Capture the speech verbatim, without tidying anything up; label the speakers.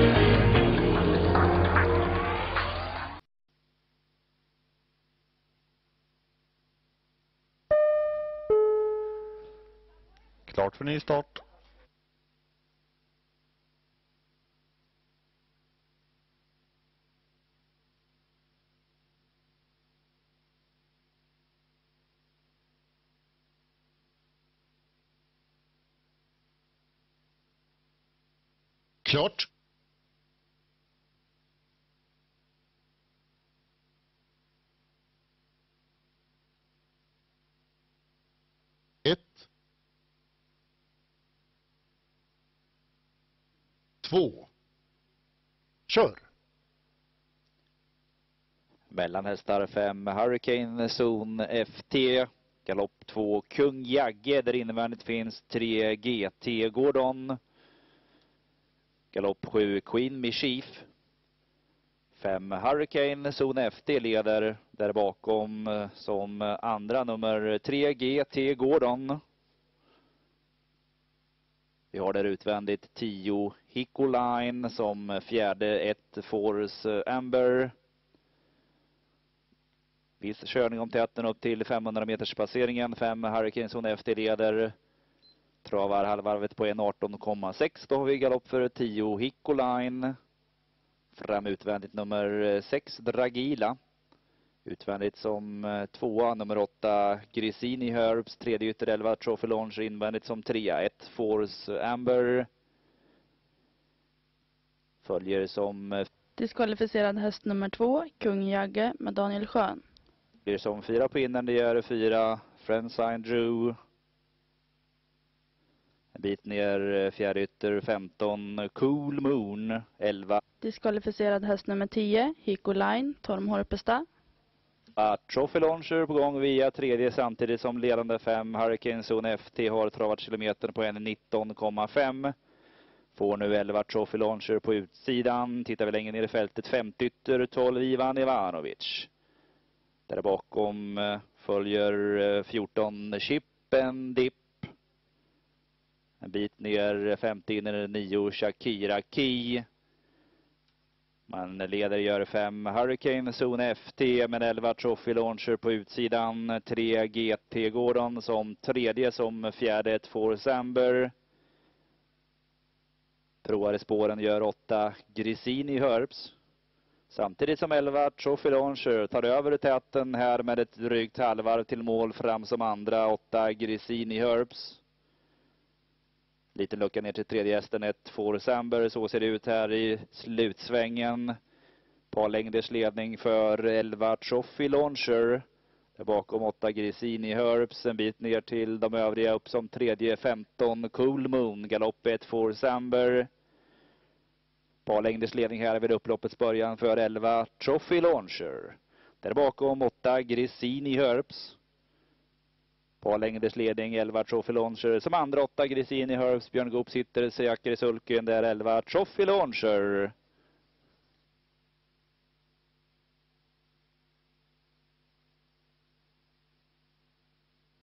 Speaker 1: Klart för ny start.
Speaker 2: Klart. Ett. Två. Kör.
Speaker 3: Mellanhästar fem Hurricane Zone F T. Galopp två Kung Jagge, där invändigt finns tre G T Gordon. Galopp sju Queen Mischief. fem Hurricane Zone F T leder där bakom som andra nummer tre G T Gordon. Vi har där utvändigt tio Hickoline som fjärde ett Force Amber. Viss körning om täten upp till femhundra meters passeringen. fem Hurricane Zone F T leder. Travar halvvarvet på en arton komma sex. Då har vi galopp för tio Hickoline. Fram utvändigt nummer sex Dragila. Utvändigt som tvåa nummer åtta Grisini Herbs. Tredje ytter elva Trophy Launch. Invändigt som trea ett Force Amber. Följer som
Speaker 4: diskvalificerad häst nummer två Kung Jagge med Daniel Schön.
Speaker 3: Blir som fyra på innan, det gör fyra Friendsign Drew. En bit ner fjärde ytter femton Cool Moon. elva
Speaker 4: diskvalificerad häst nummer tio Hickoline Torm Horpesta.
Speaker 3: Trophy Launcher på gång via tredje samtidigt som ledande fem Hurricane Zone F T har travat kilometer på en nitton komma fem. Får nu elva Trophy Launcher på utsidan. Tittar vi längre ner i fältet femtio ytter tolv Ivan Ivanovic. Där bakom följer fjorton Chip and Dip. En bit ner femtio in är nio Shakira Key. Man leder gör fem Hurricane Zone F T med elva Trophy Launcher på utsidan. tre G T Gordon som tredje, som fjärde ett Force Amber. Provar i spåren gör åtta Grisini Herbs. Samtidigt som elva Trophy Launcher tar över täten här med ett drygt halvvarv till mål fram som andra åtta Grisini Herbs. Liten lucka ner till tredje hästen ett Force Amber. Så ser det ut här i slutsvängen. Par längders ledning för elva Trophy Launcher. Där bakom åtta Grisini Herbs. En bit ner till de övriga upp som tredje femton Cool Moon. Galopp ett Force Amber. Par längders ledning här vid upploppets början för elva Trophy Launcher. Där bakom åtta Grisini Herbs. Par längders ledning elva Trophy Launcher. Som andra åtta Grisini Herbs. Björn Goop sitter, Seaker i sulken. Där elva Trophy Launcher.